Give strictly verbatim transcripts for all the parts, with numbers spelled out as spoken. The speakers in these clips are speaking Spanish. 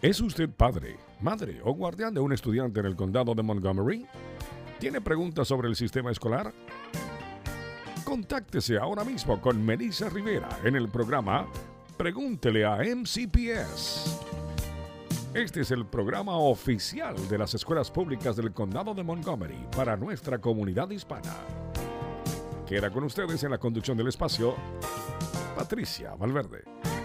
¿Es usted padre, madre o guardián de un estudiante en el condado de Montgomery? ¿Tiene preguntas sobre el sistema escolar? Contáctese ahora mismo con Melissa Rivera en el programa Pregúntele a M C P S. Este es el programa oficial de las escuelas públicas del condado de Montgomery para nuestra comunidad hispana. Queda con ustedes en la conducción del espacio, Patricia Valverde.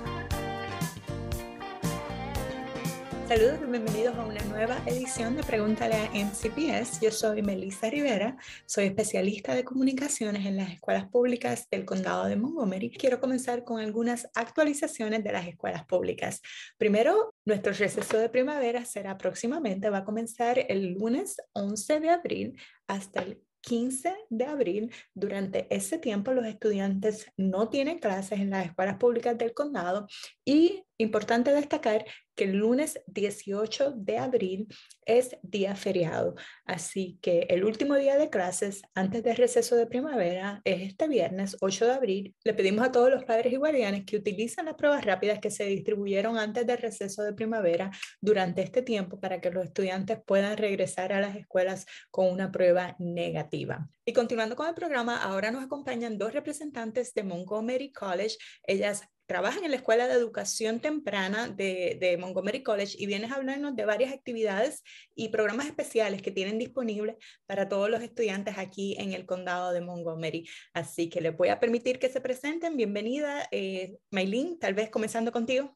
Saludos y bienvenidos a una nueva edición de Pregúntale a M C P S. Yo soy Melissa Rivera, soy especialista de comunicaciones en las escuelas públicas del condado de Montgomery. Quiero comenzar con algunas actualizaciones de las escuelas públicas. Primero, nuestro receso de primavera será próximamente, va a comenzar el lunes once de abril hasta el quince de abril. Durante ese tiempo los estudiantes no tienen clases en las escuelas públicas del condado y importante destacar que el lunes dieciocho de abril es día feriado, así que el último día de clases antes del receso de primavera es este viernes ocho de abril. Le pedimos a todos los padres y guardianes que utilicen las pruebas rápidas que se distribuyeron antes del receso de primavera durante este tiempo para que los estudiantes puedan regresar a las escuelas con una prueba negativa. Y continuando con el programa, ahora nos acompañan dos representantes de Montgomery College. Ellas trabajan en la Escuela de Educación Temprana de, de Montgomery College y vienen a hablarnos de varias actividades y programas especiales que tienen disponibles para todos los estudiantes aquí en el condado de Montgomery. Así que les voy a permitir que se presenten. Bienvenida, eh, Maylin, tal vez comenzando contigo.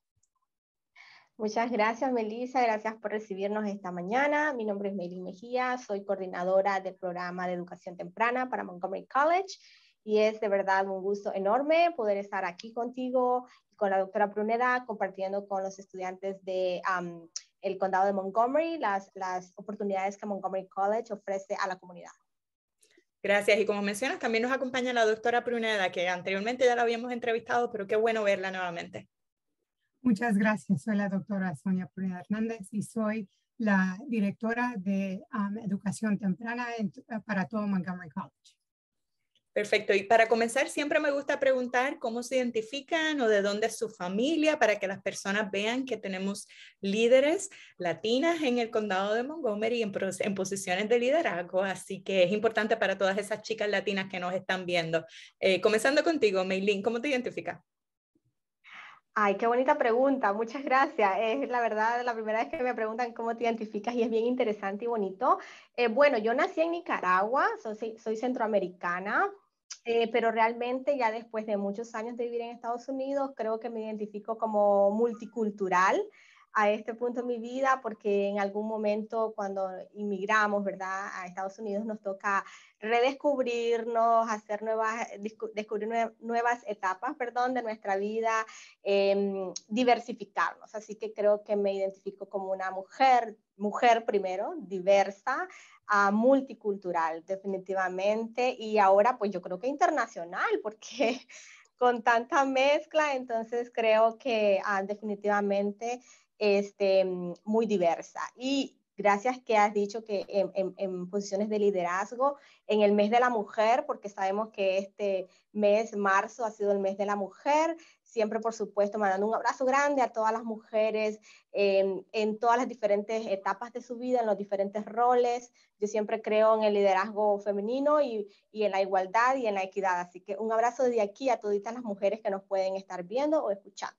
Muchas gracias, Melissa. Gracias por recibirnos esta mañana. Mi nombre es Maylin Mejía. Soy coordinadora del programa de Educación Temprana para Montgomery College. Y es de verdad un gusto enorme poder estar aquí contigo y con la doctora Pruneda compartiendo con los estudiantes de um, el condado de Montgomery las, las oportunidades que Montgomery College ofrece a la comunidad. Gracias. Y como mencionas, también nos acompaña la doctora Pruneda, que anteriormente ya la habíamos entrevistado, pero qué bueno verla nuevamente. Muchas gracias. Soy la doctora Sonia Pruneda Hernández y soy la directora de um, Educación Temprana en, para todo Montgomery College. Perfecto. Y para comenzar, siempre me gusta preguntar cómo se identifican o de dónde es su familia para que las personas vean que tenemos líderes latinas en el condado de Montgomery en, en posiciones de liderazgo. Así que es importante para todas esas chicas latinas que nos están viendo. Eh, comenzando contigo, Maylin, ¿cómo te identificas? Ay, qué bonita pregunta. Muchas gracias. Es la verdad la primera vez que me preguntan cómo te identificas y es bien interesante y bonito. Eh, bueno, yo nací en Nicaragua, soy, soy centroamericana. Eh, pero realmente ya después de muchos años de vivir en Estados Unidos, creo que me identifico como multicultural a este punto de mi vida, porque en algún momento cuando inmigramos, ¿verdad?, a Estados Unidos nos toca redescubrirnos, hacer nuevas, descubrir nuevas etapas, perdón, de nuestra vida, eh, diversificarnos. Así que creo que me identifico como una mujer, mujer primero, diversa, Uh, multicultural, definitivamente, y ahora pues yo creo que internacional, porque con tanta mezcla, entonces creo que uh, definitivamente este, muy diversa. Y gracias que has dicho que en, en, en posiciones de liderazgo, en el mes de la mujer, porque sabemos que este mes, marzo, ha sido el mes de la mujer. Siempre, por supuesto, mandando un abrazo grande a todas las mujeres eh, en todas las diferentes etapas de su vida, en los diferentes roles. Yo siempre creo en el liderazgo femenino y, y en la igualdad y en la equidad. Así que un abrazo desde aquí a toditas las mujeres que nos pueden estar viendo o escuchando.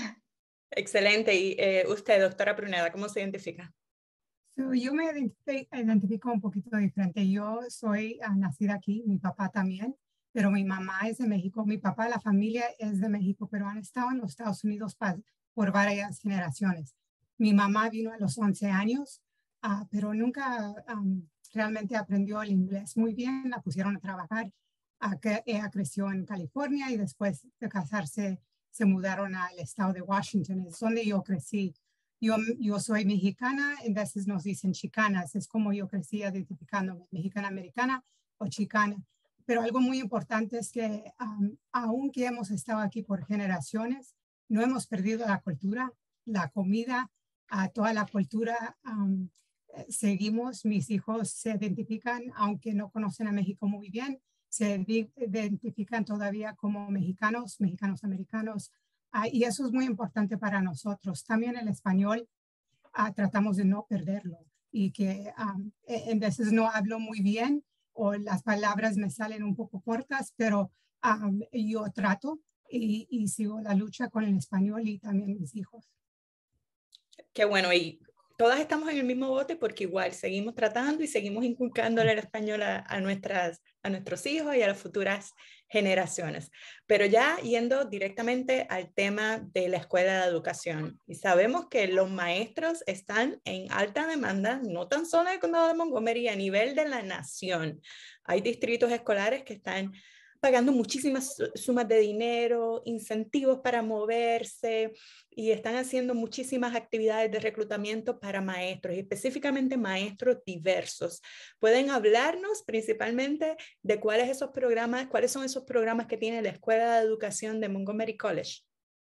Excelente. Y eh, usted, doctora Pruneda, ¿cómo se identifica? So, yo me identifico un poquito diferente. Yo soy uh, nacida aquí, mi papá también, pero mi mamá es de México. Mi papá, la familia es de México, pero han estado en los Estados Unidos pa, por varias generaciones. Mi mamá vino a los once años, uh, pero nunca um, realmente aprendió el inglés muy bien. La pusieron a trabajar. Uh, que, ella creció en California y después de casarse se mudaron al estado de Washington, es donde yo crecí. Yo, yo soy mexicana, en veces nos dicen chicanas, es como yo crecí identificándome, mexicana americana o chicana. Pero algo muy importante es que um, aunque hemos estado aquí por generaciones, no hemos perdido la cultura, la comida, uh, toda la cultura. Um, seguimos, mis hijos se identifican, aunque no conocen a México muy bien, se identifican todavía como mexicanos, mexicanos americanos. Uh, y eso es muy importante para nosotros. También el español uh, tratamos de no perderlo y que um, en veces no hablo muy bien o las palabras me salen un poco cortas, pero um, yo trato y, y sigo la lucha con el español y también mis hijos. Qué bueno, y todas estamos en el mismo bote porque igual seguimos tratando y seguimos inculcándole el español a, a, nuestras, a nuestros hijos y a las futuras generaciones. Pero ya yendo directamente al tema de la escuela de educación, y sabemos que los maestros están en alta demanda, no tan solo en el condado de Montgomery, a nivel de la nación. Hay distritos escolares que están pagando muchísimas sumas de dinero, incentivos para moverse y están haciendo muchísimas actividades de reclutamiento para maestros, y específicamente maestros diversos. ¿Pueden hablarnos principalmente de cuáles esos programas, cuáles son esos programas que tiene la Escuela de Educación de Montgomery College?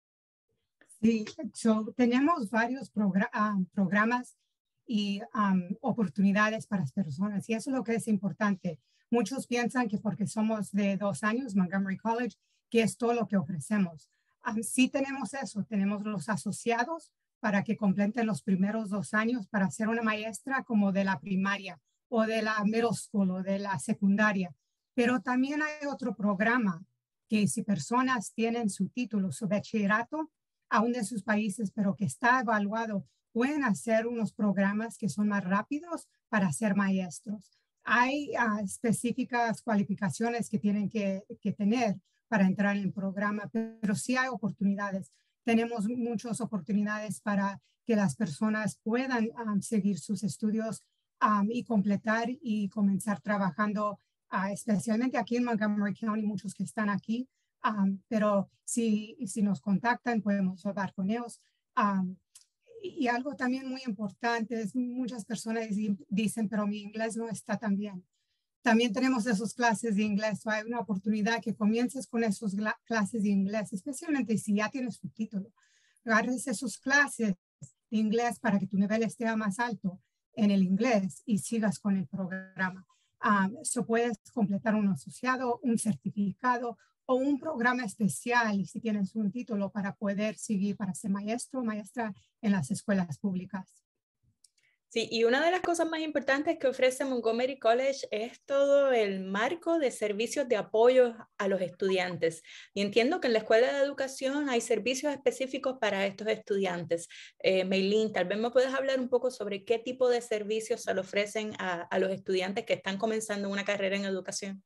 Sí, so, tenemos varios progr uh, programas y um, oportunidades para las personas, y eso es lo que es importante. Muchos piensan que porque somos de dos años, Montgomery College, que es todo lo que ofrecemos. Um, sí tenemos eso, tenemos los asociados para que completen los primeros dos años para ser una maestra como de la primaria o de la middle school o de la secundaria. Pero también hay otro programa que si personas tienen su título, su bachillerato, aún de sus países, pero que está evaluado, pueden hacer unos programas que son más rápidos para ser maestros. Hay uh, específicas cualificaciones que tienen que, que tener para entrar en el programa, pero sí hay oportunidades. Tenemos muchas oportunidades para que las personas puedan um, seguir sus estudios um, y completar y comenzar trabajando, uh, especialmente aquí en Montgomery County, muchos que están aquí, um, pero si, si nos contactan, podemos hablar con ellos. Um, Y algo también muy importante es muchas personas dicen, pero mi inglés no está tan bien. También tenemos esas clases de inglés. So hay una oportunidad que comiences con esas clases de inglés, especialmente si ya tienes tu título. Agarres esas clases de inglés para que tu nivel esté más alto en el inglés y sigas con el programa. Um, so puedes completar un asociado, un certificado o un programa especial, y si tienes un título para poder seguir para ser maestro o maestra en las escuelas públicas. Sí, y una de las cosas más importantes que ofrece Montgomery College es todo el marco de servicios de apoyo a los estudiantes. Y entiendo que en la Escuela de Educación hay servicios específicos para estos estudiantes. Eh, Maylin, tal vez me puedes hablar un poco sobre qué tipo de servicios se le ofrecen a, a los estudiantes que están comenzando una carrera en educación.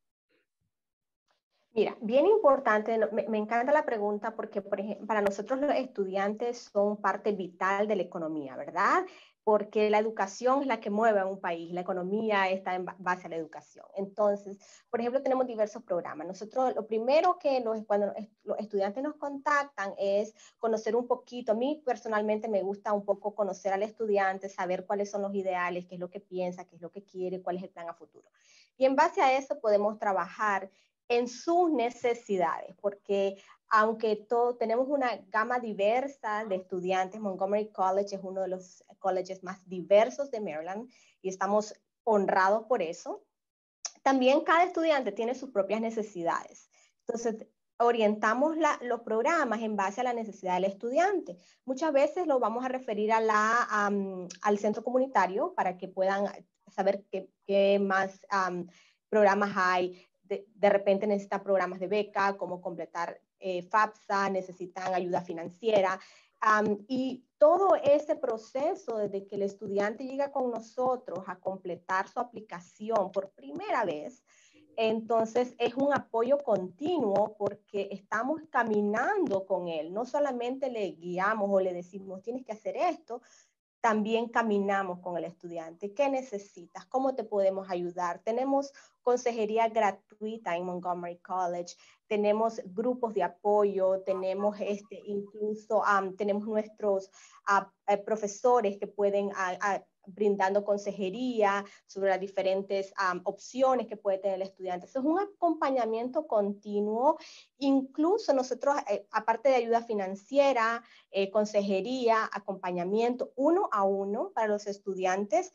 Mira, bien importante, me, me encanta la pregunta porque, por ejemplo, para nosotros los estudiantes son parte vital de la economía, ¿verdad? Porque la educación es la que mueve a un país, la economía está en base a la educación. Entonces, por ejemplo, tenemos diversos programas. Nosotros, lo primero que los, cuando los estudiantes nos contactan es conocer un poquito. A mí personalmente me gusta un poco conocer al estudiante, saber cuáles son los ideales, qué es lo que piensa, qué es lo que quiere, cuál es el plan a futuro. Y en base a eso podemos trabajar en sus necesidades, porque aunque todo, tenemos una gama diversa de estudiantes, Montgomery College es uno de los colleges más diversos de Maryland y estamos honrados por eso. También cada estudiante tiene sus propias necesidades. Entonces, orientamos la, los programas en base a la necesidad del estudiante. Muchas veces lo vamos a referir a la, um, al centro comunitario para que puedan saber qué, qué más um, programas hay. De, de repente necesitan programas de beca, como completar eh, FAFSA, necesitan ayuda financiera. Um, y todo ese proceso desde que el estudiante llega con nosotros a completar su aplicación por primera vez, entonces es un apoyo continuo porque estamos caminando con él. No solamente le guiamos o le decimos, tienes que hacer esto, también caminamos con el estudiante. ¿Qué necesitas? ¿Cómo te podemos ayudar? Tenemos consejería gratuita en Montgomery College, tenemos grupos de apoyo, tenemos este, incluso um, tenemos nuestros uh, uh, profesores que pueden uh, uh, brindando consejería sobre las diferentes um, opciones que puede tener el estudiante. Eso es un acompañamiento continuo. Incluso nosotros, eh, aparte de ayuda financiera, eh, consejería, acompañamiento uno a uno para los estudiantes.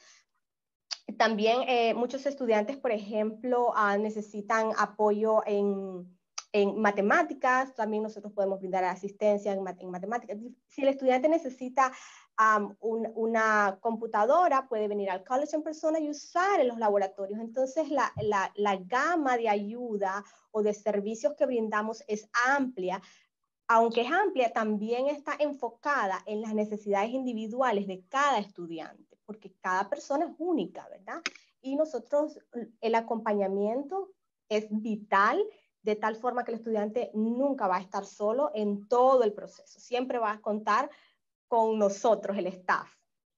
También eh, muchos estudiantes, por ejemplo, uh, necesitan apoyo en En matemáticas, también nosotros podemos brindar asistencia en, mat en matemáticas. Si el estudiante necesita um, un, una computadora, puede venir al college en persona y usar en los laboratorios. Entonces, la, la, la gama de ayuda o de servicios que brindamos es amplia. Aunque es amplia, también está enfocada en las necesidades individuales de cada estudiante, porque cada persona es única, ¿verdad? Y nosotros, el acompañamiento es vital, de tal forma que el estudiante nunca va a estar solo en todo el proceso. Siempre va a contar con nosotros, el staff.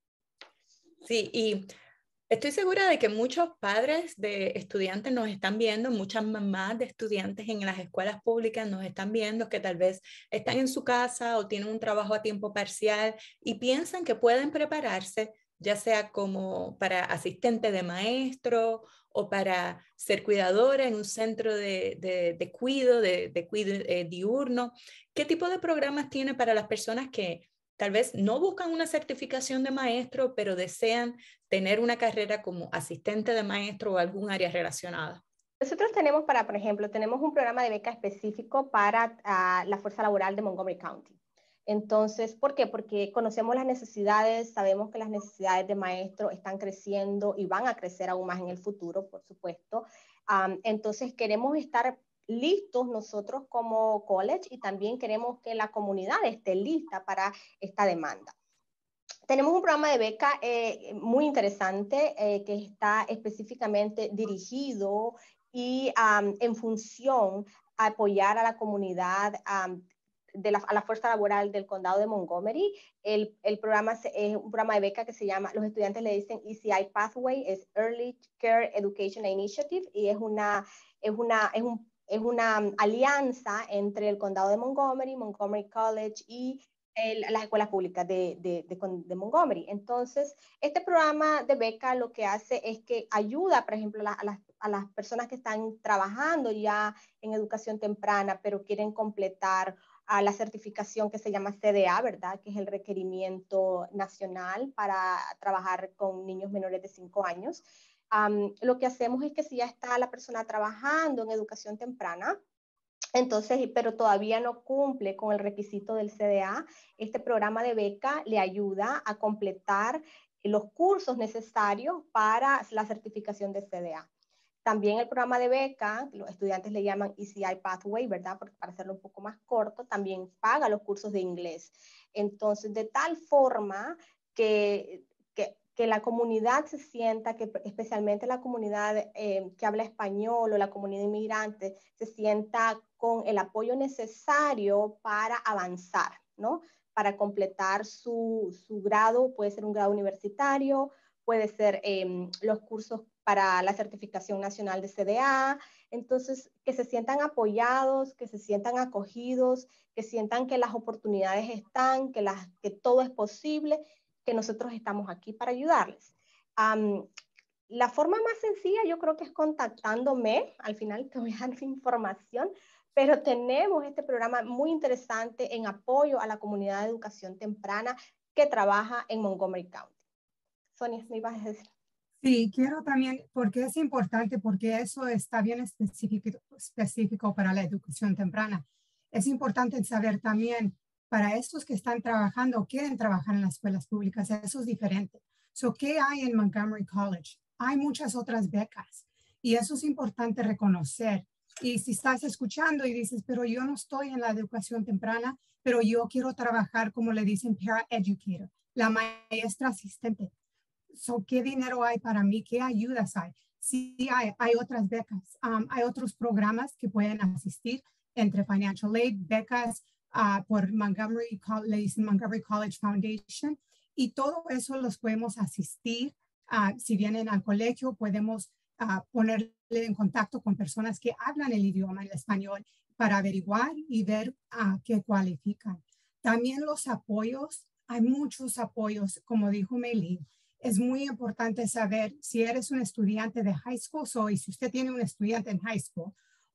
Sí, y estoy segura de que muchos padres de estudiantes nos están viendo, muchas mamás de estudiantes en las escuelas públicas nos están viendo, que tal vez están en su casa o tienen un trabajo a tiempo parcial y piensan que pueden prepararse, ya sea como para asistente de maestro o para ser cuidadora en un centro de, de, de cuido, de, de cuido eh, diurno. ¿Qué tipo de programas tiene para las personas que tal vez no buscan una certificación de maestro, pero desean tener una carrera como asistente de maestro o algún área relacionada? Nosotros tenemos para, por ejemplo, tenemos un programa de beca específico para uh, la fuerza laboral de Montgomery County. Entonces, ¿por qué? Porque conocemos las necesidades, sabemos que las necesidades de maestro están creciendo y van a crecer aún más en el futuro, por supuesto. Um, entonces, queremos estar listos nosotros como college y también queremos que la comunidad esté lista para esta demanda. Tenemos un programa de beca eh, muy interesante eh, que está específicamente dirigido y um, en función a apoyar a la comunidad um, de la, a la fuerza laboral del condado de Montgomery. El, el programa es un programa de beca que se llama, los estudiantes le dicen E C I Pathway, es Early Care Education Initiative, y es una, es una, es un, es una alianza entre el condado de Montgomery, Montgomery College y el, las escuelas públicas de, de, de, de Montgomery. Entonces, este programa de beca lo que hace es que ayuda, por ejemplo, a, a, las, a las personas que están trabajando ya en educación temprana, pero quieren completar a la certificación que se llama C D A, ¿verdad? Que es el requerimiento nacional para trabajar con niños menores de cinco años. Um, lo que hacemos es que si ya está la persona trabajando en educación temprana, entonces, pero todavía no cumple con el requisito del C D A, este programa de beca le ayuda a completar los cursos necesarios para la certificación de C D A. También el programa de beca, los estudiantes le llaman E C I Pathway, ¿verdad? Porque para hacerlo un poco más corto, también paga los cursos de inglés. Entonces, de tal forma que, que, que la comunidad se sienta, que especialmente la comunidad eh, que habla español o la comunidad inmigrante, se sienta con el apoyo necesario para avanzar, ¿no? Para completar su, su grado, puede ser un grado universitario, puede ser eh, los cursos para la certificación nacional de C D A. Entonces, que se sientan apoyados, que se sientan acogidos, que sientan que las oportunidades están, que, las, que todo es posible, que nosotros estamos aquí para ayudarles. Um, la forma más sencilla yo creo que es contactándome, al final te voy a dar información, pero tenemos este programa muy interesante en apoyo a la comunidad de educación temprana que trabaja en Montgomery County. Sonia, ¿me ibas a decir? Sí, quiero también, porque es importante, porque eso está bien específico, específico para la educación temprana. Es importante saber también, para estos que están trabajando o quieren trabajar en las escuelas públicas, eso es diferente. So, ¿qué hay en Montgomery College? Hay muchas otras becas y eso es importante reconocer. Y si estás escuchando y dices, pero yo no estoy en la educación temprana, pero yo quiero trabajar, como le dicen, para-educator, la maestra asistente. So, ¿qué dinero hay para mí? ¿Qué ayudas hay? Sí, hay, hay otras becas. Um, hay otros programas que pueden asistir entre Financial Aid, becas uh, por Montgomery, le dicen Montgomery College Foundation. Y todo eso los podemos asistir. Uh, si vienen al colegio, podemos uh, ponerle en contacto con personas que hablan el idioma, el español, para averiguar y ver uh, qué cualifican. También los apoyos. Hay muchos apoyos, como dijo Meilín. Es muy importante saber si eres un estudiante de high school so, y si usted tiene un estudiante en high school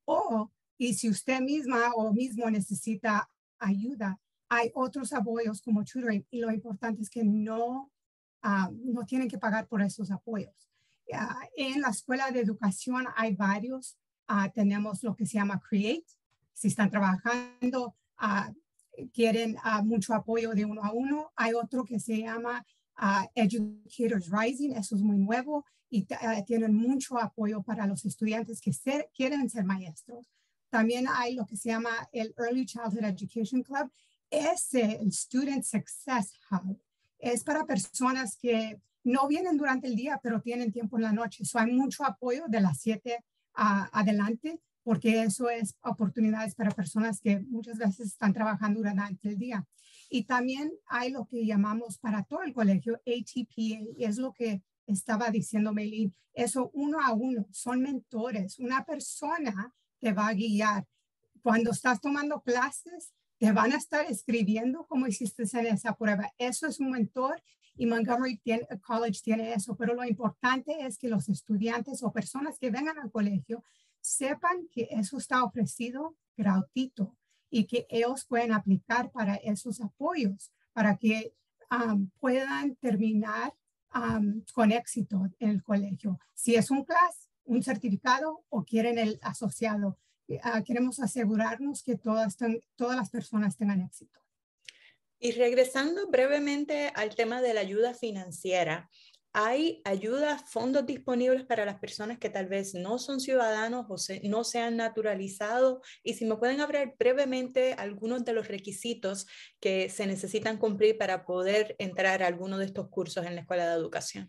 o y si usted misma o mismo necesita ayuda, hay otros apoyos como tutoring y lo importante es que no, uh, no tienen que pagar por esos apoyos. Uh, en la escuela de educación hay varios. Uh, tenemos lo que se llama CREATE. Si están trabajando uh, quieren uh, mucho apoyo de uno a uno. Hay otro que se llama uh, Educators Rising, eso es muy nuevo y uh, tienen mucho apoyo para los estudiantes que ser, quieren ser maestros. También hay lo que se llama el Early Childhood Education Club. Ese, el Student Success Hub, es para personas que no vienen durante el día, pero tienen tiempo en la noche. So hay mucho apoyo de las siete uh, adelante, porque eso es oportunidades para personas que muchas veces están trabajando durante el día. Y también hay lo que llamamos para todo el colegio A T P A, y es lo que estaba diciendo Meilín, eso uno a uno, son mentores, una persona te va a guiar. Cuando estás tomando clases, te van a estar escribiendo cómo hiciste en esa prueba. Eso es un mentor y Montgomery tiene, College tiene eso, pero lo importante es que los estudiantes o personas que vengan al colegio sepan que eso está ofrecido gratuito y que ellos pueden aplicar para esos apoyos, para que um, puedan terminar um, con éxito en el colegio. Si es un class, un certificado o quieren el asociado, uh, queremos asegurarnos que todas, ten, todas las personas tengan éxito. Y regresando brevemente al tema de la ayuda financiera, ¿hay ayudas, fondos disponibles para las personas que tal vez no son ciudadanos o se, no se han naturalizado? Y si me pueden hablar brevemente algunos de los requisitos que se necesitan cumplir para poder entrar a alguno de estos cursos en la Escuela de Educación.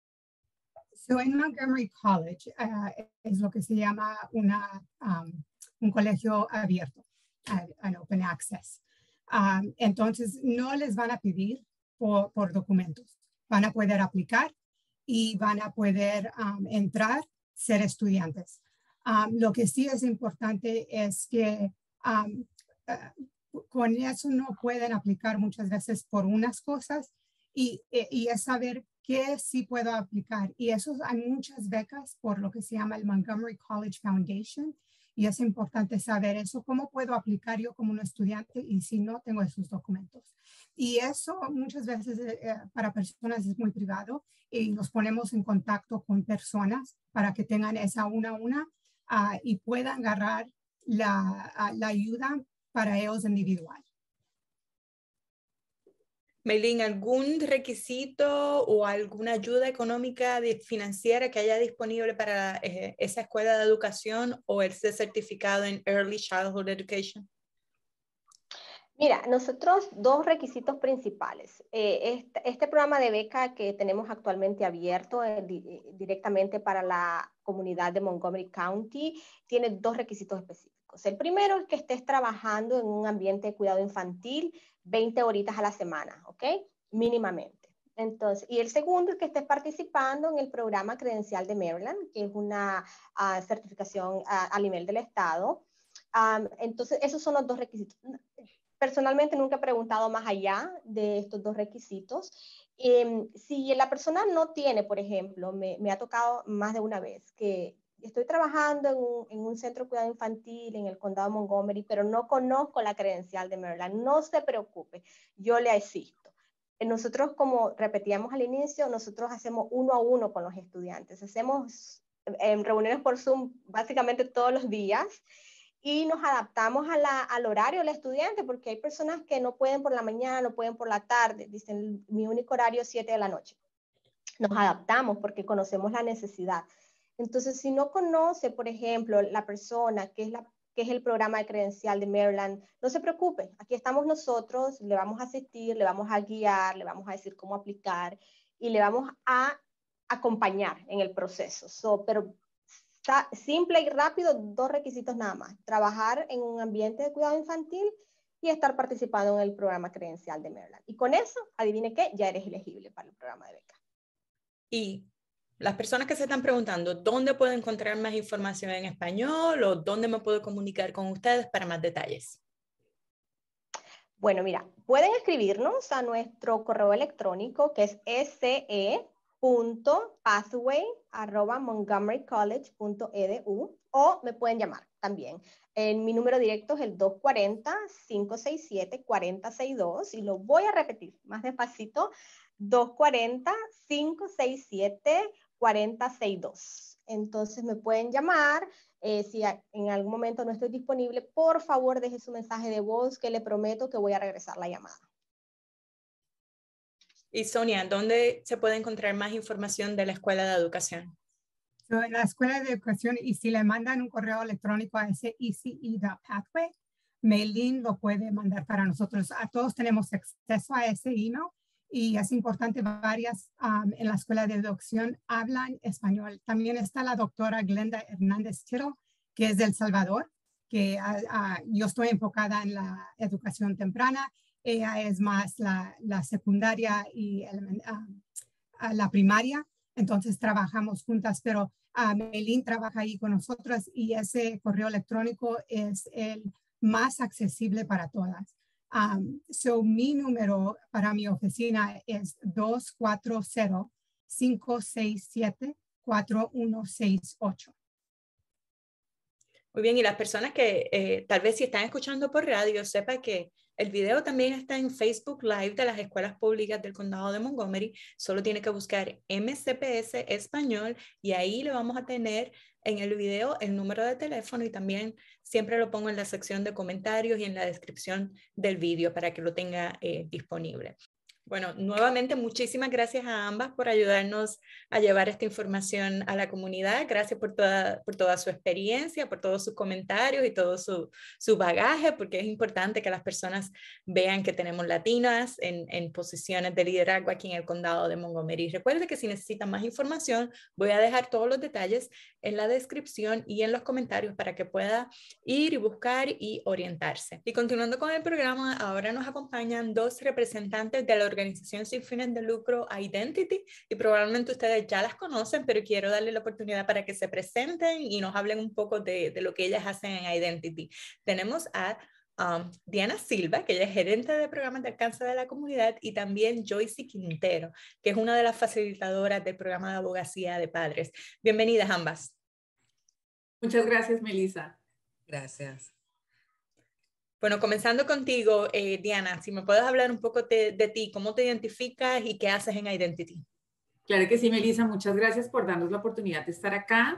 So en Montgomery College uh, es lo que se llama una, um, un colegio abierto, an open access. Um, entonces no les van a pedir por, por documentos. Van a poder aplicar y van a poder um, entrar, ser estudiantes. Um, lo que sí es importante es que um, uh, con eso no pueden aplicar muchas veces por unas cosas y, y es saber qué sí puedo aplicar. Y eso hay muchas becas por lo que se llama el Montgomery College Foundation. Y es importante saber eso, cómo puedo aplicar yo como un estudiante y si no tengo esos documentos. Y eso muchas veces eh, para personas es muy privado y nos ponemos en contacto con personas para que tengan esa una a una uh, y puedan agarrar la, uh, la ayuda para ellos individual. Meilín, ¿algún requisito o alguna ayuda económica de, financiera que haya disponible para eh, esa escuela de educación o ese certificado en Early Childhood Education? Mira, nosotros dos requisitos principales. Eh, este, este programa de beca que tenemos actualmente abierto eh, di, directamente para la comunidad de Montgomery County tiene dos requisitos específicos. El primero es que estés trabajando en un ambiente de cuidado infantil veinte horitas a la semana, ¿ok? Mínimamente. Entonces, y el segundo es que estés participando en el programa credencial de Maryland, que es una uh, certificación uh, a nivel del estado. Um, entonces, esos son los dos requisitos. Personalmente nunca he preguntado más allá de estos dos requisitos. Eh, si la persona no tiene, por ejemplo, me, me ha tocado más de una vez que estoy trabajando en un, en un centro de cuidado infantil en el condado de Montgomery, pero no conozco la credencial de Maryland. No se preocupe, yo le asisto. Nosotros, como repetíamos al inicio, nosotros hacemos uno a uno con los estudiantes. Hacemos eh, reuniones por Zoom básicamente todos los días y nos adaptamos a la, al horario del estudiante, porque hay personas que no pueden por la mañana, no pueden por la tarde. Dicen, mi único horario es siete de la noche. Nos adaptamos porque conocemos la necesidad. Entonces, si no conoce, por ejemplo, la persona que es, la, que es el programa de credencial de Maryland, no se preocupe, aquí estamos nosotros, le vamos a asistir, le vamos a guiar, le vamos a decir cómo aplicar y le vamos a acompañar en el proceso. So, pero está simple y rápido, dos requisitos nada más: trabajar en un ambiente de cuidado infantil y estar participando en el programa credencial de Maryland. Y con eso, adivine qué, ya eres elegible para el programa de beca. Y las personas que se están preguntando, ¿dónde puedo encontrar más información en español o dónde me puedo comunicar con ustedes para más detalles? Bueno, mira, pueden escribirnos a nuestro correo electrónico que es se punto pathway arroba montgomery college punto e d u o me pueden llamar también. En mi número directo es el dos cuatro cero, cinco seis siete, cuatro cero seis dos y lo voy a repetir más despacito: dos cuatro cero, cinco seis siete, cuatro cero seis dos. Entonces me pueden llamar, Eh, si a, en algún momento no estoy disponible, por favor deje su mensaje de voz, que le prometo que voy a regresar la llamada. Y Sonia, ¿dónde se puede encontrar más información de la Escuela de Educación? So, en la Escuela de Educación, y si le mandan un correo electrónico a ese E C E dot pathway, Maylin lo puede mandar para nosotros. A todos tenemos acceso a ese email y es importante, varias um, en la Escuela de Educación hablan español. También está la doctora Glenda Hernández Tiro, que es de El Salvador, que uh, uh, yo estoy enfocada en la educación temprana. Ella es más la, la secundaria y el, uh, la primaria. Entonces trabajamos juntas, pero uh, Maylin trabaja ahí con nosotros y ese correo electrónico es el más accesible para todas. Um, so mi número para mi oficina es dos cuatro cero, cinco seis siete, cuatro uno seis ocho. Muy bien, y las personas que eh, tal vez si están escuchando por radio, sepan que el video también está en Facebook Live de las escuelas públicas del condado de Montgomery. Solo tiene que buscar M C P S Español y ahí le vamos a tener en el video el número de teléfono y también siempre lo pongo en la sección de comentarios y en la descripción del video para que lo tenga eh, disponible. Bueno, nuevamente muchísimas gracias a ambas por ayudarnos a llevar esta información a la comunidad. Gracias por toda, por toda su experiencia, por todos sus comentarios y todo su, su bagaje, porque es importante que las personas vean que tenemos latinas en, en posiciones de liderazgo aquí en el condado de Montgomery. Recuerde que si necesitan más información, voy a dejar todos los detalles en la descripción y en los comentarios para que pueda ir y buscar y orientarse. Y continuando con el programa, ahora nos acompañan dos representantes de la organización sin fines de lucro Identity y probablemente ustedes ya las conocen, pero quiero darle la oportunidad para que se presenten y nos hablen un poco de, de lo que ellas hacen en Identity. Tenemos a um, Diana Silva, que ella es gerente de programas de alcance de la comunidad, y también Joyce Quintero, que es una de las facilitadoras del programa de abogacía de padres. Bienvenidas ambas. Muchas gracias, Melissa. Gracias. Bueno, comenzando contigo, eh, Diana, si me puedes hablar un poco de, de ti, cómo te identificas y qué haces en Identity. Claro que sí, Melissa, muchas gracias por darnos la oportunidad de estar acá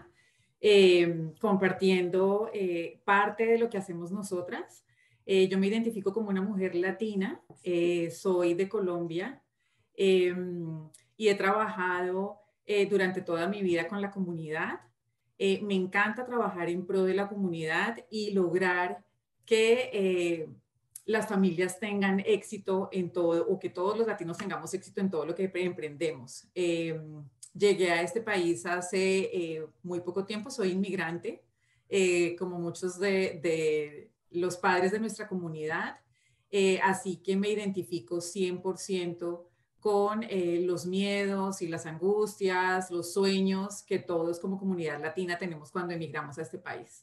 eh, compartiendo eh, parte de lo que hacemos nosotras. Eh, yo me identifico como una mujer latina, eh, soy de Colombia eh, y he trabajado eh, durante toda mi vida con la comunidad. Eh, me encanta trabajar en pro de la comunidad y lograr que eh, las familias tengan éxito en todo, o que todos los latinos tengamos éxito en todo lo que emprendemos. Eh, llegué a este país hace eh, muy poco tiempo, soy inmigrante, eh, como muchos de, de los padres de nuestra comunidad, eh, así que me identifico cien por ciento con eh, los miedos y las angustias, los sueños que todos como comunidad latina tenemos cuando emigramos a este país.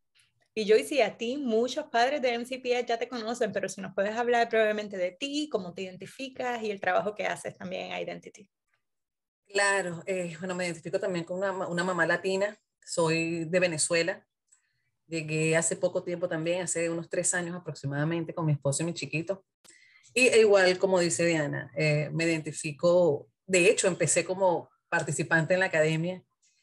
Y Joyce, a ti muchos padres de M C P S ya te conocen, pero si nos puedes hablar brevemente de ti, cómo te identificas y el trabajo que haces también en Identity. Claro, eh, bueno, me identifico también con una, una mamá latina, soy de Venezuela, llegué hace poco tiempo también, hace unos tres años aproximadamente, con mi esposo y mi chiquito. Y e igual, como dice Diana, eh, me identifico, de hecho, empecé como participante en la academia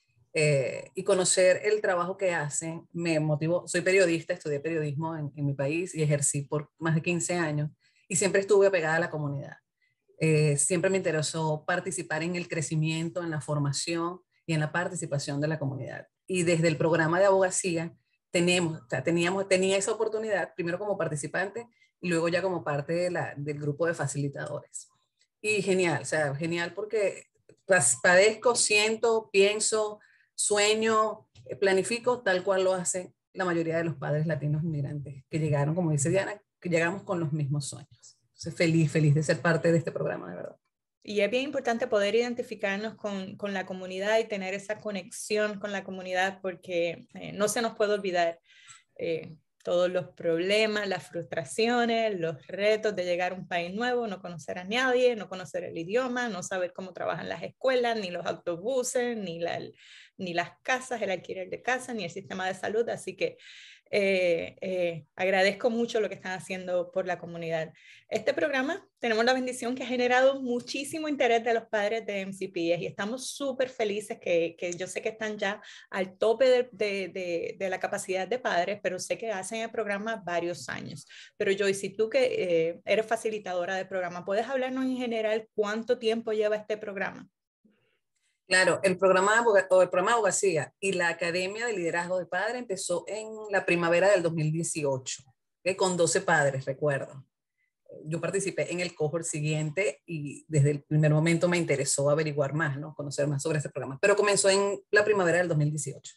eh, y conocer el trabajo que hacen me motivó. Soy periodista, estudié periodismo en, en mi país y ejercí por más de quince años y siempre estuve apegada a la comunidad. Eh, siempre me interesó participar en el crecimiento, en la formación y en la participación de la comunidad. Y desde el programa de abogacía tenemos, o sea, teníamos, tenía esa oportunidad, primero como participante y luego ya como parte de la, del grupo de facilitadores. Y genial, o sea, genial porque padezco, siento, pienso, sueño, planifico tal cual lo hacen la mayoría de los padres latinos inmigrantes que llegaron, como dice Diana, que llegamos con los mismos sueños. Entonces, feliz, feliz de ser parte de este programa, de verdad. Y es bien importante poder identificarnos con, con la comunidad y tener esa conexión con la comunidad porque eh, no se nos puede olvidar eh, todos los problemas, las frustraciones, los retos de llegar a un país nuevo, no conocer a nadie, no conocer el idioma, no saber cómo trabajan las escuelas, ni los autobuses, ni, la, ni las casas, el alquiler de casa, ni el sistema de salud. Así que Eh, eh, agradezco mucho lo que están haciendo por la comunidad. Este programa, tenemos la bendición que ha generado muchísimo interés de los padres de M C P S y estamos súper felices que, que yo sé que están ya al tope de, de, de, de la capacidad de padres, pero sé que hacen el programa varios años. Pero Joyce, si tú que eh, eres facilitadora del programa, ¿puedes hablarnos en general cuánto tiempo lleva este programa? Claro, el programa, de el programa de abogacía y la Academia de Liderazgo de Padres empezó en la primavera del dos mil dieciocho, ¿okay? Con doce padres, recuerdo. Yo participé en el cohort siguiente y desde el primer momento me interesó averiguar más, ¿no? Conocer más sobre este programa, pero comenzó en la primavera del dos mil dieciocho.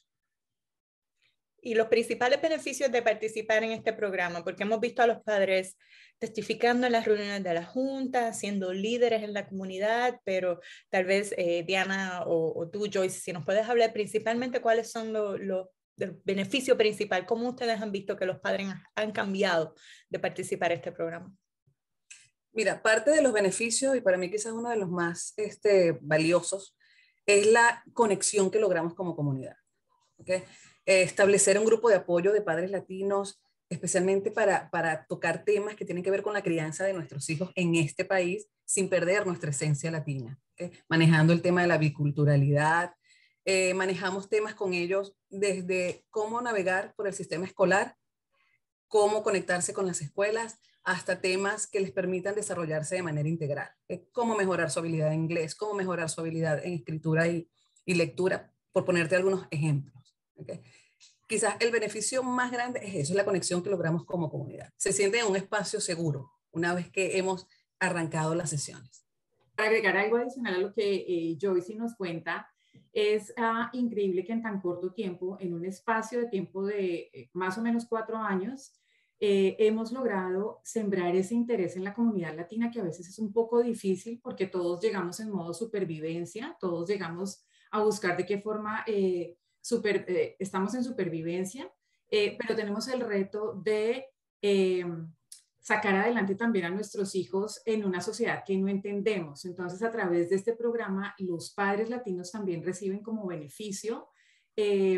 Y los principales beneficios de participar en este programa, porque hemos visto a los padres testificando en las reuniones de la Junta, siendo líderes en la comunidad, pero tal vez eh, Diana o, o tú, Joyce, si nos puedes hablar principalmente cuáles son los, los, los beneficios principales, cómo ustedes han visto que los padres han cambiado de participar en este programa. Mira, parte de los beneficios, y para mí quizás uno de los más este, valiosos, es la conexión que logramos como comunidad. ¿Okay? Eh, establecer un grupo de apoyo de padres latinos, especialmente para, para tocar temas que tienen que ver con la crianza de nuestros hijos en este país, sin perder nuestra esencia latina. ¿Okay? Manejando el tema de la biculturalidad, eh, manejamos temas con ellos desde cómo navegar por el sistema escolar, cómo conectarse con las escuelas, hasta temas que les permitan desarrollarse de manera integral. ¿Okay? Cómo mejorar su habilidad en inglés, cómo mejorar su habilidad en escritura y, y lectura, por ponerte algunos ejemplos. ¿Okay? Quizás el beneficio más grande es eso, es la conexión que logramos como comunidad. Se siente en un espacio seguro una vez que hemos arrancado las sesiones. Para agregar algo adicional a lo que eh, Joyce nos cuenta, es uh, increíble que en tan corto tiempo, en un espacio de tiempo de eh, más o menos cuatro años, eh, hemos logrado sembrar ese interés en la comunidad latina, que a veces es un poco difícil porque todos llegamos en modo supervivencia, todos llegamos a buscar de qué forma eh, super, eh, estamos en supervivencia, eh, pero tenemos el reto de eh, sacar adelante también a nuestros hijos en una sociedad que no entendemos. Entonces, a través de este programa, los padres latinos también reciben como beneficio eh,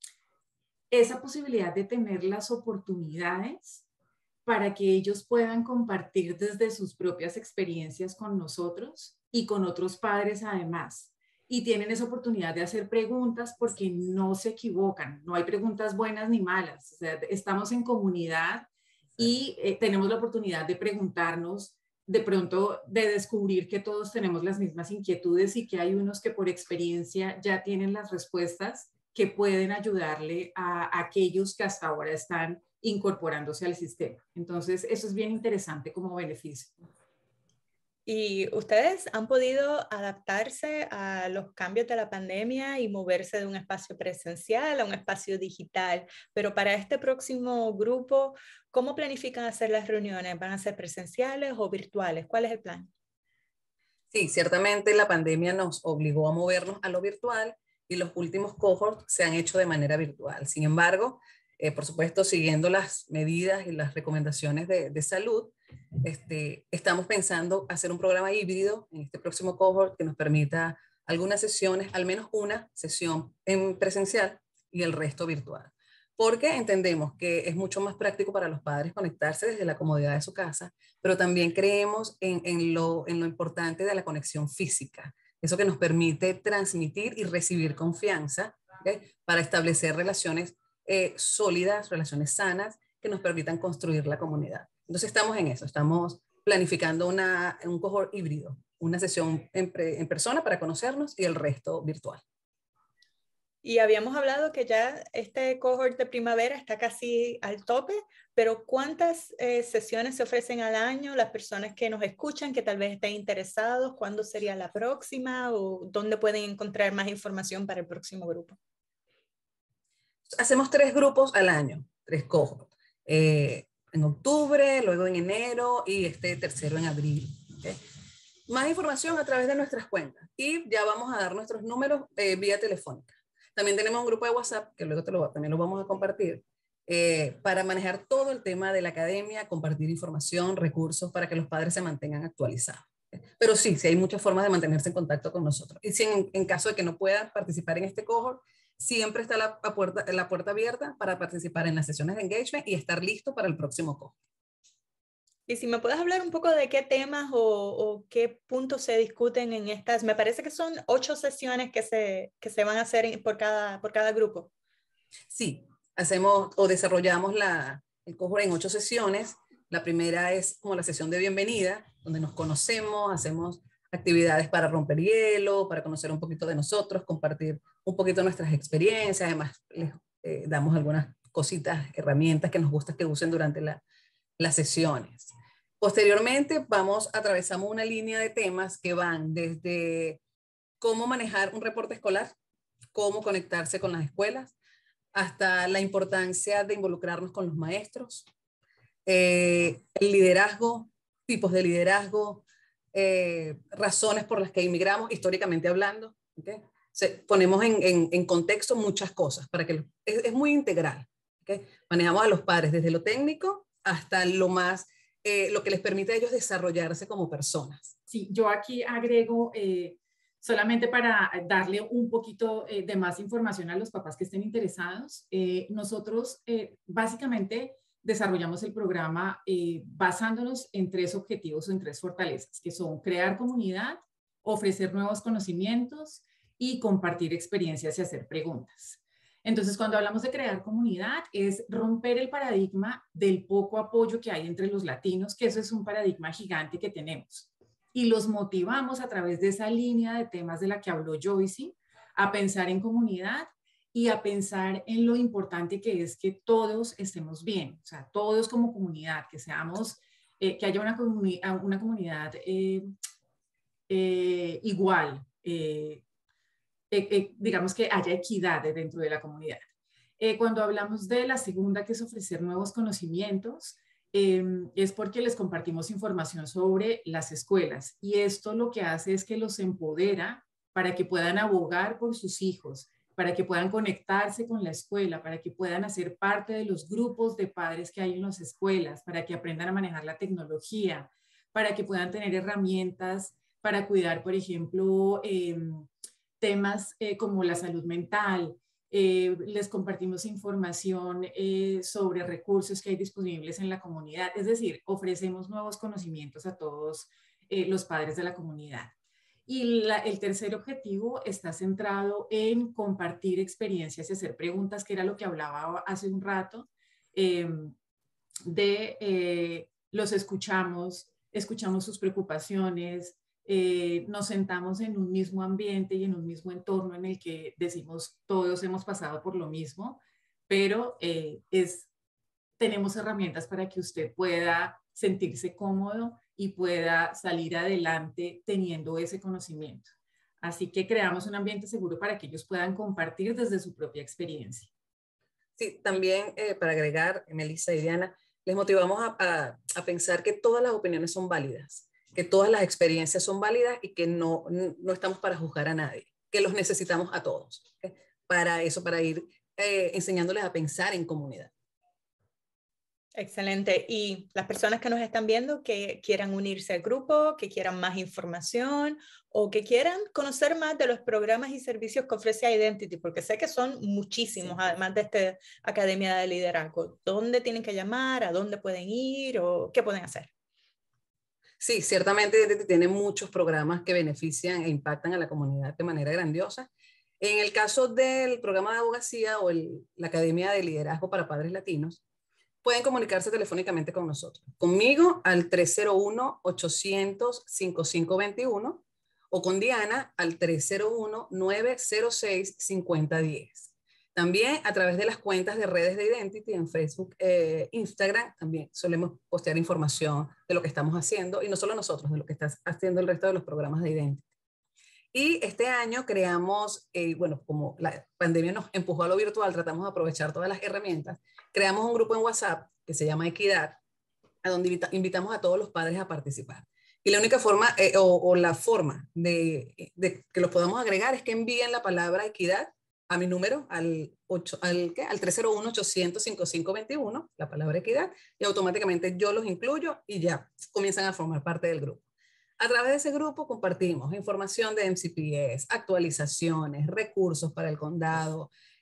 esa posibilidad de tener las oportunidades para que ellos puedan compartir desde sus propias experiencias con nosotros y con otros padres además. Y tienen esa oportunidad de hacer preguntas porque no se equivocan, no hay preguntas buenas ni malas. O sea, estamos en comunidad y eh, tenemos la oportunidad de preguntarnos, de pronto de descubrir que todos tenemos las mismas inquietudes y que hay unos que por experiencia ya tienen las respuestas que pueden ayudarle a, a aquellos que hasta ahora están incorporándose al sistema. Entonces, eso es bien interesante como beneficio. ¿Y ustedes han podido adaptarse a los cambios de la pandemia y moverse de un espacio presencial a un espacio digital? Pero para este próximo grupo, ¿cómo planifican hacer las reuniones? ¿Van a ser presenciales o virtuales? ¿Cuál es el plan? Sí, ciertamente la pandemia nos obligó a movernos a lo virtual y los últimos cohorts se han hecho de manera virtual. Sin embargo, eh, por supuesto, siguiendo las medidas y las recomendaciones de, de salud, Este, estamos pensando hacer un programa híbrido en este próximo cohort que nos permita algunas sesiones, al menos una sesión en presencial y el resto virtual. Porque entendemos que es mucho más práctico para los padres conectarse desde la comodidad de su casa, pero también creemos en, en, lo, en lo importante de la conexión física, eso que nos permite transmitir y recibir confianza, ¿okay? Para establecer relaciones eh, sólidas, relaciones sanas, que nos permitan construir la comunidad. Entonces estamos en eso, estamos planificando una, un cohort híbrido, una sesión en, pre, en persona para conocernos y el resto virtual. Y habíamos hablado que ya este cohort de primavera está casi al tope, pero ¿cuántas eh, sesiones se ofrecen al año? Las personas que nos escuchan, que tal vez estén interesados, ¿cuándo sería la próxima o dónde pueden encontrar más información para el próximo grupo? Hacemos tres grupos al año, tres cohorts. Eh, en octubre, luego en enero y este tercero en abril. ¿Okay? Más información a través de nuestras cuentas y ya vamos a dar nuestros números eh, vía telefónica. También tenemos un grupo de WhatsApp, que luego te lo, también lo vamos a compartir, eh, para manejar todo el tema de la academia, compartir información, recursos para que los padres se mantengan actualizados. ¿Okay? Pero sí, sí hay muchas formas de mantenerse en contacto con nosotros. Y si en, en caso de que no puedan participar en este cohort, siempre está la, la, puerta, la puerta abierta para participar en las sesiones de engagement y estar listo para el próximo cohort. Y si me puedes hablar un poco de qué temas o, o qué puntos se discuten en estas, me parece que son ocho sesiones que se, que se van a hacer por cada, por cada grupo. Sí, hacemos o desarrollamos la, el cohort en ocho sesiones. La primera es como la sesión de bienvenida, donde nos conocemos, hacemos actividades para romper hielo, para conocer un poquito de nosotros, compartir un poquito nuestras experiencias. Además, les eh, damos algunas cositas, herramientas que nos gusta que usen durante la, las sesiones. Posteriormente, vamos, atravesamos una línea de temas que van desde cómo manejar un reporte escolar, cómo conectarse con las escuelas, hasta la importancia de involucrarnos con los maestros, eh, el liderazgo, tipos de liderazgo, eh, razones por las que inmigramos, históricamente hablando. ¿Okay? Se, ponemos en, en, en contexto muchas cosas, para que es, es muy integral. ¿Okay? Manejamos a los padres desde lo técnico hasta lo más, eh, lo que les permite a ellos desarrollarse como personas. Sí, yo aquí agrego... Eh, solamente para darle un poquito eh, de más información a los papás que estén interesados, eh, nosotros eh, básicamente desarrollamos el programa eh, basándonos en tres objetivos o en tres fortalezas, que son crear comunidad, ofrecer nuevos conocimientos y compartir experiencias y hacer preguntas. Entonces, cuando hablamos de crear comunidad, es romper el paradigma del poco apoyo que hay entre los latinos, que eso es un paradigma gigante que tenemos. Y los motivamos a través de esa línea de temas de la que habló Joyce a pensar en comunidad y a pensar en lo importante que es que todos estemos bien, o sea, todos como comunidad, que seamos, eh, que haya una, comuni una comunidad eh, eh, igual, eh, eh, eh, digamos que haya equidad dentro de la comunidad. Eh, cuando hablamos de la segunda, que es ofrecer nuevos conocimientos, Eh, es porque les compartimos información sobre las escuelas y esto lo que hace es que los empodera para que puedan abogar por sus hijos, para que puedan conectarse con la escuela, para que puedan hacer parte de los grupos de padres que hay en las escuelas, para que aprendan a manejar la tecnología, para que puedan tener herramientas para cuidar, por ejemplo, eh, temas eh, como la salud mental. Eh, les compartimos información eh, sobre recursos que hay disponibles en la comunidad. Es decir, ofrecemos nuevos conocimientos a todos eh, los padres de la comunidad. Y la, el tercer objetivo está centrado en compartir experiencias y hacer preguntas, que era lo que hablaba hace un rato, eh, de eh, los escuchamos, escuchamos sus preocupaciones, Eh, nos sentamos en un mismo ambiente y en un mismo entorno en el que decimos todos hemos pasado por lo mismo, pero eh, es, tenemos herramientas para que usted pueda sentirse cómodo y pueda salir adelante teniendo ese conocimiento. Así que creamos un ambiente seguro para que ellos puedan compartir desde su propia experiencia. Sí, también eh, para agregar, Melissa y Diana, les motivamos a, a, a pensar que todas las opiniones son válidas, que todas las experiencias son válidas y que no, no estamos para juzgar a nadie, que los necesitamos a todos, ¿okay? Para eso, para ir eh, enseñándoles a pensar en comunidad. Excelente. Y las personas que nos están viendo que quieran unirse al grupo, que quieran más información o que quieran conocer más de los programas y servicios que ofrece Identity, porque sé que son muchísimos, sí, además de esta Academia de Liderazgo. ¿Dónde tienen que llamar? ¿A dónde pueden ir? ¿O qué pueden hacer? Sí, ciertamente tiene muchos programas que benefician e impactan a la comunidad de manera grandiosa. En el caso del programa de abogacía o el, la Academia de Liderazgo para Padres Latinos, pueden comunicarse telefónicamente con nosotros. Conmigo al tres cero uno, ochocientos, cincuenta y cinco veintiuno o con Diana al tres cero uno, nueve cero seis, cincuenta diez. También a través de las cuentas de redes de Identity en Facebook, eh, Instagram, también solemos postear información de lo que estamos haciendo, y no solo nosotros, de lo que está haciendo el resto de los programas de Identity. Y este año creamos, eh, bueno, como la pandemia nos empujó a lo virtual, tratamos de aprovechar todas las herramientas, creamos un grupo en WhatsApp que se llama Equidad, a donde invita, invitamos a todos los padres a participar. Y la única forma, eh, o, o la forma de, de que los podamos agregar es que envíen la palabra equidad a mi número, al, ocho, al, ¿qué? al tres cero uno, ochocientos, cincuenta y cinco veintiuno, la palabra equidad, y automáticamente yo los incluyo y ya comienzan a formar parte del grupo. A través de ese grupo compartimos información de M C P S, actualizaciones, recursos para el condado,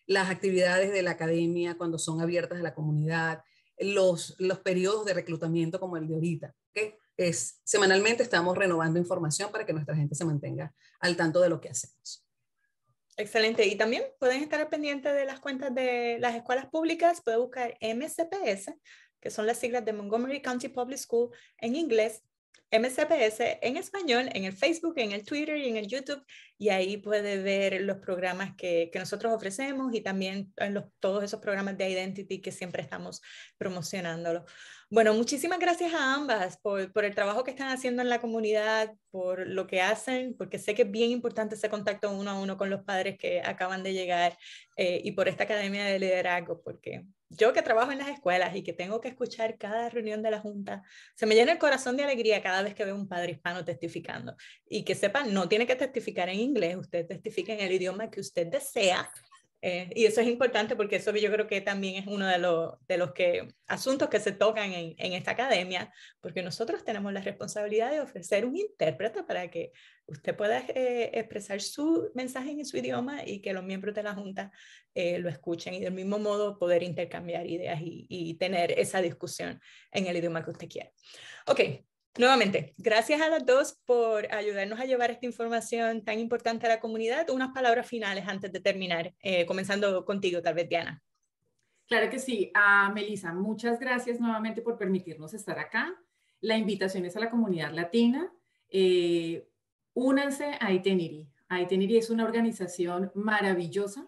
las actividades de la academia cuando son abiertas a la comunidad, los, los periodos de reclutamiento como el de ahorita, ¿okay? Es, semanalmente estamos renovando información para que nuestra gente se mantenga al tanto de lo que hacemos. Excelente. Y también pueden estar al pendiente de las cuentas de las escuelas públicas. Pueden buscar M C P S, que son las siglas de Montgomery County Public School en inglés, M C P S en español, en el Facebook, en el Twitter y en el YouTube. Y ahí puede ver los programas que, que nosotros ofrecemos y también en los, todos esos programas de Identity que siempre estamos promocionándolo. Bueno, muchísimas gracias a ambas por, por el trabajo que están haciendo en la comunidad, por lo que hacen, porque sé que es bien importante ese contacto uno a uno con los padres que acaban de llegar eh, y por esta Academia de Liderazgo, porque yo que trabajo en las escuelas y que tengo que escuchar cada reunión de la Junta, se me llena el corazón de alegría cada vez que veo un padre hispano testificando. Y que sepan, no tiene que testificar en inglés, usted testifica en el idioma que usted desea. Eh, y eso es importante porque eso yo creo que también es uno de los, de los que, asuntos que se tocan en, en esta academia, porque nosotros tenemos la responsabilidad de ofrecer un intérprete para que usted pueda eh, expresar su mensaje en su idioma y que los miembros de la Junta eh, lo escuchen y del mismo modo poder intercambiar ideas y, y tener esa discusión en el idioma que usted quiera. Ok. Nuevamente, gracias a las dos por ayudarnos a llevar esta información tan importante a la comunidad. Unas palabras finales antes de terminar, eh, comenzando contigo, tal vez, Diana. Claro que sí. A Melissa, muchas gracias nuevamente por permitirnos estar acá. La invitación es a la comunidad latina. Eh, únanse a Itinerary. Itinerary es una organización maravillosa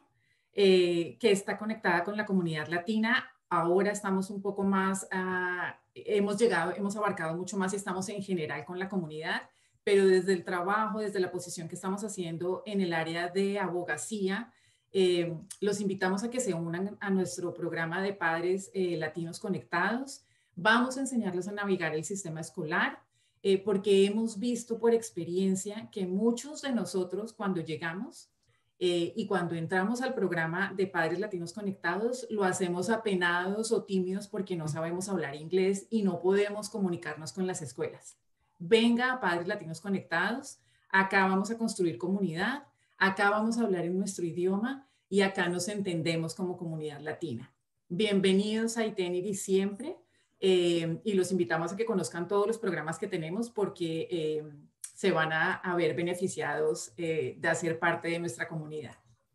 eh, que está conectada con la comunidad latina. Ahora estamos un poco más, uh, hemos llegado, hemos abarcado mucho más y estamos en general con la comunidad, pero desde el trabajo, desde la posición que estamos haciendo en el área de abogacía, eh, los invitamos a que se unan a nuestro programa de padres eh, latinos conectados. Vamos a enseñarles a navegar el sistema escolar, eh, porque hemos visto por experiencia que muchos de nosotros cuando llegamos, Eh, y cuando entramos al programa de Padres Latinos Conectados, lo hacemos apenados o tímidos porque no sabemos hablar inglés y no podemos comunicarnos con las escuelas. Venga a Padres Latinos Conectados, acá vamos a construir comunidad, acá vamos a hablar en nuestro idioma y acá nos entendemos como comunidad latina. Bienvenidos a Itinerary siempre eh, y los invitamos a que conozcan todos los programas que tenemos porque eh, se van a, a ver beneficiados eh, de hacer parte de nuestra comunidad.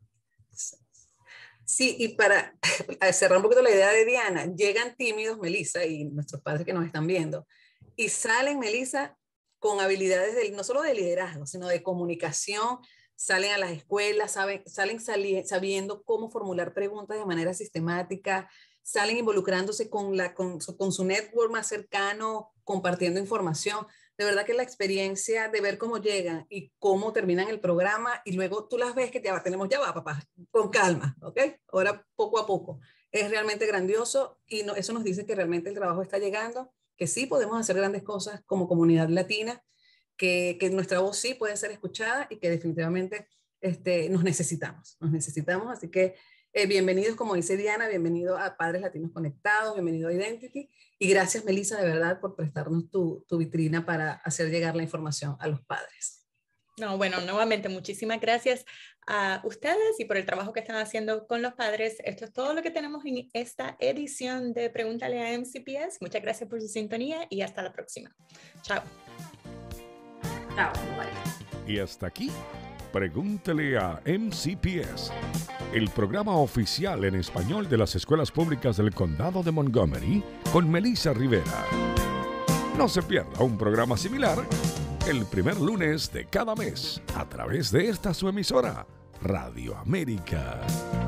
Sí, y para cerrar un poquito la idea de Diana, llegan tímidos, Melissa, y nuestros padres que nos están viendo, y salen, Melissa, con habilidades de, no solo de liderazgo, sino de comunicación, salen a las escuelas, saben, salen sali, sabiendo cómo formular preguntas de manera sistemática, salen involucrándose con, la, con, con su network más cercano, compartiendo información. De verdad que la experiencia de ver cómo llegan y cómo terminan el programa y luego tú las ves que ya va, tenemos ya va, papá, con calma, ¿ok? Ahora poco a poco. Es realmente grandioso y no, eso nos dice que realmente el trabajo está llegando, que sí podemos hacer grandes cosas como comunidad latina, que, que nuestra voz sí puede ser escuchada y que definitivamente este, nos necesitamos, nos necesitamos. Así que eh, bienvenidos, como dice Diana, bienvenido a Padres Latinos Conectados, bienvenido a Identity. Y gracias, Melissa, de verdad, por prestarnos tu, tu vitrina para hacer llegar la información a los padres. No, bueno, nuevamente, muchísimas gracias a ustedes y por el trabajo que están haciendo con los padres. Esto es todo lo que tenemos en esta edición de Pregúntale a M C P S. Muchas gracias por su sintonía y hasta la próxima. Chao. Chao. Bye. Y hasta aquí, Pregúntale a M C P S, el programa oficial en español de las escuelas públicas del Condado de Montgomery con Melissa Rivera. No se pierda un programa similar el primer lunes de cada mes a través de esta su emisora, Radio América.